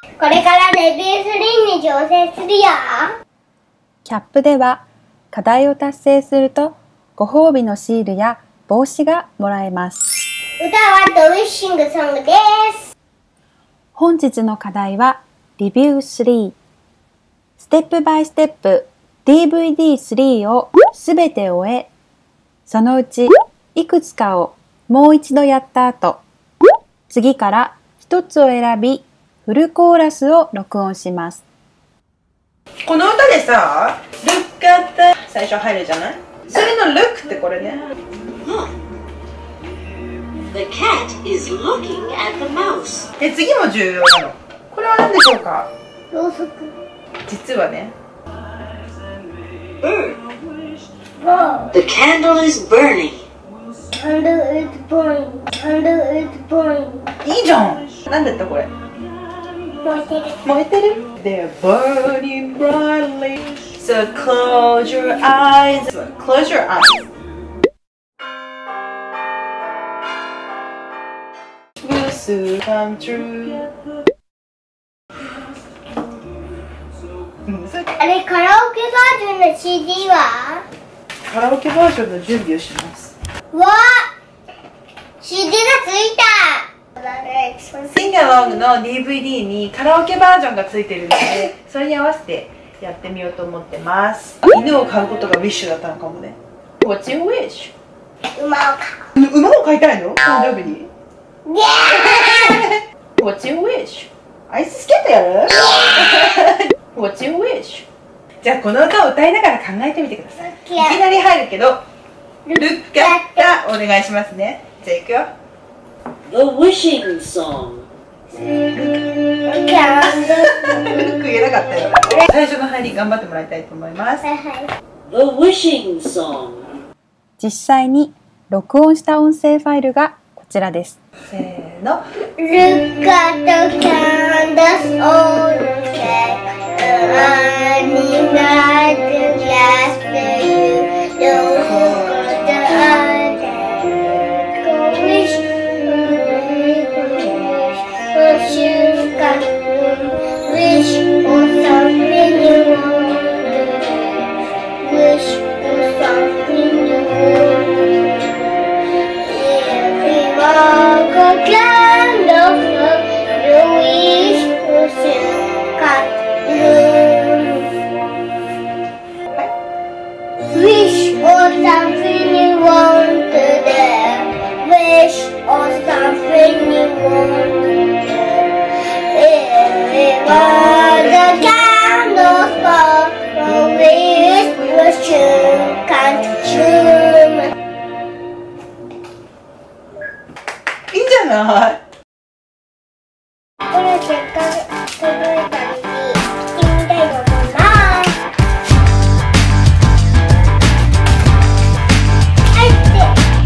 これからレビュー3に挑戦するよ。 キャップでは課題を達成するとご褒美のシールや帽子がもらえます。 歌はドウィッシングソングです。 本日の課題はリビュー3。ステップバイステップ DVD3 をすべて終え、そのうちいくつかをもう一度やった後、次から一つを選び、フルコーラスを録音します。 この歌でさ、Look at the 最初入るじゃない？それの Look ってこれね。 The cat is looking at the mouse. で、次も重要なの。これは何でしょうか？ ろうそく。 実はね。 Burn. The candle is burning. Candle is burning. Candle is burning. いいじゃん。なんだったこれ？ 燃えてる。 燃えてる？ They're burning brightly. So close your eyes. Close your eyes. Will soon come true. あれ、カラオケバージョンの CD は？ カラオケバージョンの準備をします。 わあ CD がついた。 Sing Along の DVD にカラオケバージョンがついてるので、それに合わせてやってみようと思ってます。犬を飼うことがウィッシュだったのかもね。What's your wish? 馬を飼馬を飼いたいの？誕生日に？ う。イエーイ What's your wish? アイススケートやる？What's your wish? じゃあこの歌を歌いながら考えてみてください。いきなり入るけど、Look at the お願いしますね。じゃあいくよ。 The wishing song. 言えなかったよ。最初の入り頑張ってもらいたいと思います。 はいはい。 The wishing song. 実際に録音した音声ファイルがこちらです。 せーの。 Look at the candles all check. Burning like the glass that you don't hold the other. Go wish, what you got. Wish for something you want. Wish for something you want. If we walk a candle, the wish will soon come true. Wish for something you want today. Wish for something you want today. If we walk a candle, the wish will soon come true. いいんじゃない？ これ結果届いたのに聞いてみたいと思います。はいって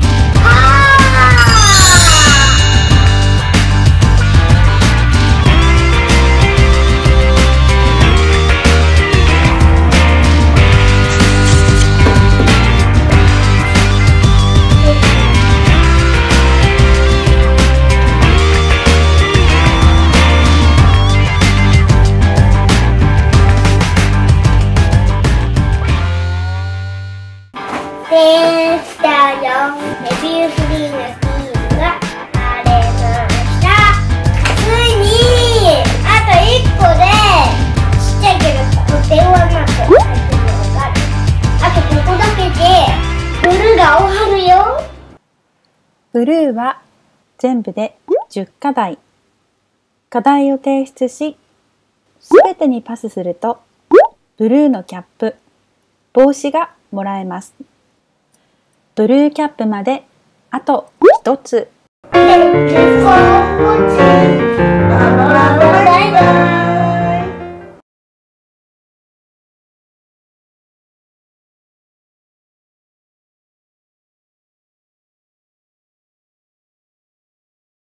でしたよ。レビュー3のシーンが晴れました。ついにあと1個でちっちゃいけど電話マーク入ってるのがある。あとここだけでブルーが終わるよ。 ブルーは全部で10課題。課題を提出し、すべてにパスすると、ブルーのキャップ、帽子がもらえます。ブルーキャップまであと1つ。 バイバイ。